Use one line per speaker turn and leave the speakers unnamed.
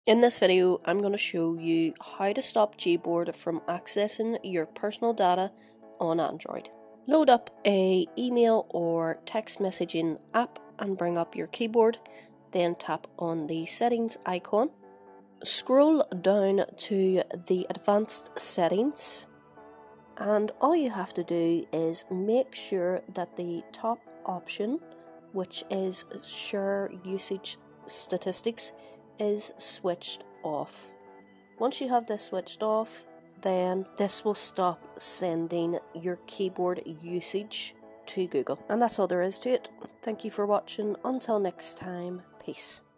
In this video, I'm going to show you how to stop GBoard from accessing your personal data on Android. Load up a email or text messaging app and bring up your keyboard, then tap on the settings icon. Scroll down to the advanced settings, and all you have to do is make sure that the top option, which is share usage statistics, is switched off. Once you have this switched off, then this will stop sending your keyboard usage to Google. And that's all there is to it. Thank you for watching. Until next time, peace.